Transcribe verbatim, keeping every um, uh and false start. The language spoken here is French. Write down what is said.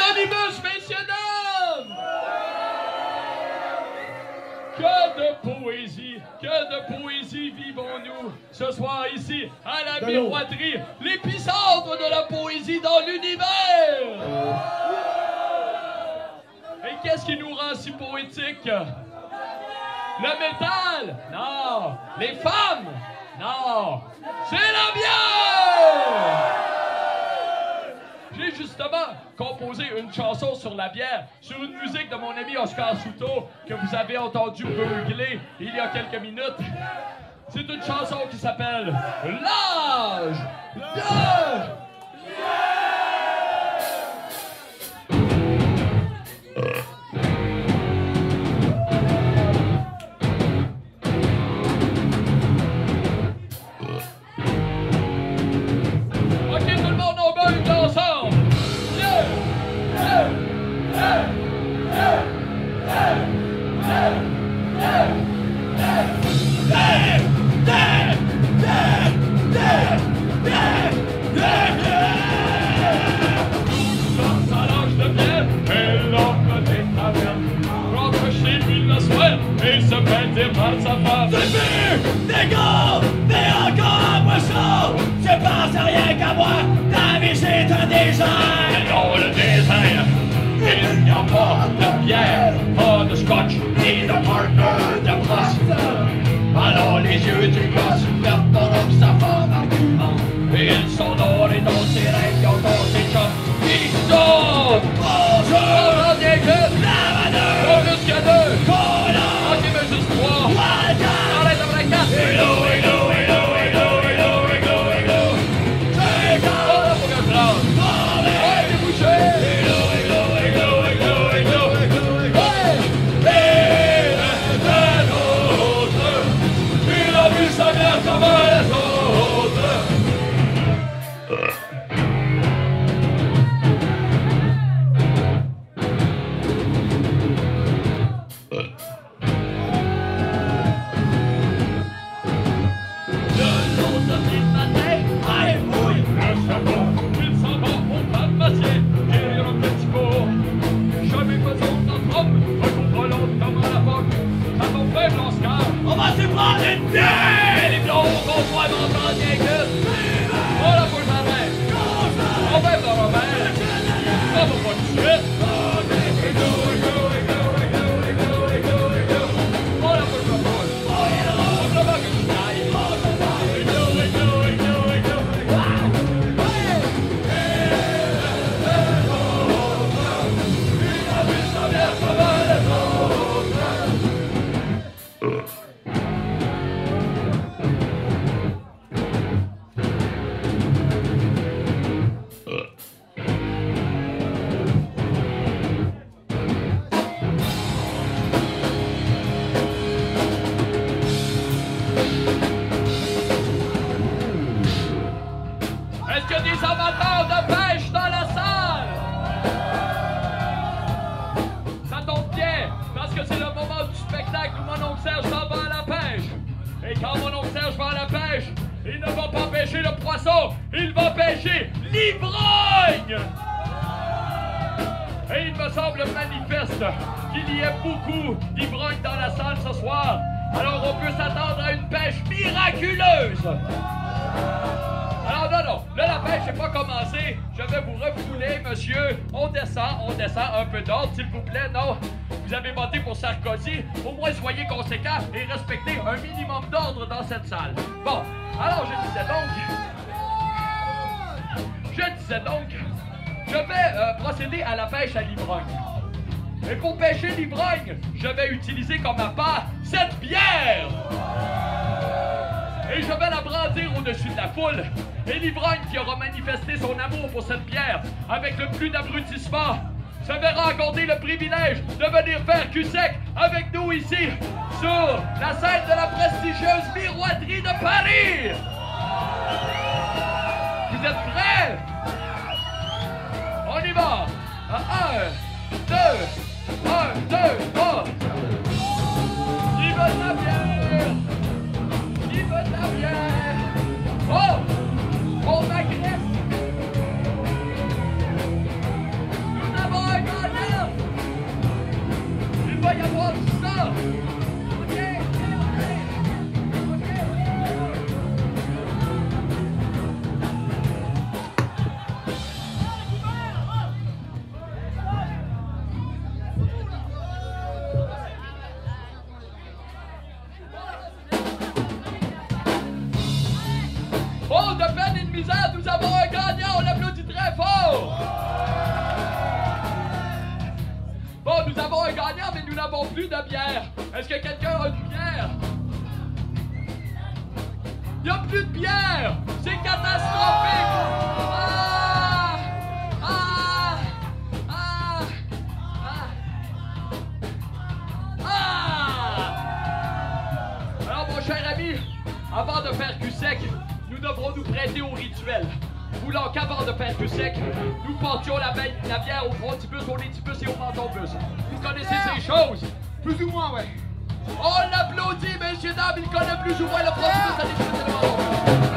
Anonymous, messieurs, dames! Que de poésie, que de poésie vivons-nous ce soir ici, à la Miroiterie, l'épicentre de la poésie dans l'univers! Et qu'est-ce qui nous rend si poétiques? Le métal? Non. Les femmes? Non. C'est la bière! J'ai justement composé une chanson sur la bière, sur une musique de mon ami Oscar Souto, que vous avez entendu beugler il y a quelques minutes. C'est une chanson qui s'appelle L'âge de... Et se fait dire par sa femme. C'est plus des gars, mais encore un poisson. Tu penses à rien qu'à moi, ta vie c'est un désert. Mais non, le désert, il n'y a pas de bière, pas de scotch, ni de partner de brosse. Alors les yeux du gars superbent pendant que sa femme argumente. Et ils sont dorés dans ses rêves, ils ont dans ses chums. Ils sont bonjour, on est que lavadeur, pas plus que deux, cola. Ok, mais juste trois. Arrête avec la quatre. Hello, hello, hello, hello, hello, hello, hello. C'est quand? Oh, là, faut qu'elle plante. Ouais, t'es bouché. Hello, hello, hello, hello, hello, hello. Ouais. Et les autres, il a vu sa mère comme les autres. On va se prendre une bière. Les blonds qu'on voit m'entendre bien que. Oh là, faut que j'arrête. On va être dans la mer. Ça va pas tout de suite. Oh là, faut que je me pose. On va que je taille. Est-ce qu'il y a des amateurs de pêche dans la salle? Ça tombe bien, parce que c'est le moment du spectacle où mon oncle Serge s'en va à la pêche. Et quand mon oncle Serge va à la pêche, il ne va pas pêcher le poisson, il va pêcher l'ivrogne! Et il me semble manifeste qu'il y ait beaucoup d'ivrognes dans la salle ce soir. Alors on peut s'attendre à une pêche miraculeuse! Alors non, non, là la pêche n'est pas commencée. Je vais vous refouler, monsieur. On descend, on descend, un peu d'ordre, s'il vous plaît. Non, vous avez voté pour Sarkozy. Au moins soyez conséquents et respectez un minimum d'ordre dans cette salle. Bon, alors je disais donc... Je disais donc... Je vais euh, procéder à la pêche à l'ivrogne. Et pour pêcher l'ivrogne, je vais utiliser comme appât cette bière! Et je vais la brandir au-dessus de la foule. Et l'ivrogne qui aura manifesté son amour pour cette bière avec le plus d'abrutissement se verra accorder le privilège de venir faire cul-sec avec nous ici sur la scène de la prestigieuse Miroiterie de Paris. Vous êtes prêts? On y va! Un, deux, un, deux, trois. Qui veut de la bière? Qui veut de la bière? Oh! On m'agresse! Nous n'avons n'avons plus de bière. Est-ce que quelqu'un a une bière? Il n'y a plus de bière! C'est catastrophique! Ah! Ah! Ah! Ah! Ah! Alors, mon cher ami, avant de faire cul sec, nous devrons nous prêter au rituel. Voulant qu'avant de faire cul sec, nous portions la, la bière au frontibus, au létibus et au mentonbus. Vous connaissez ces choses? Plus ou moins, ouais. On l'applaudit, messieurs, dames, il connaît plus ou moins le frontibus, la létibus et le mentonbus.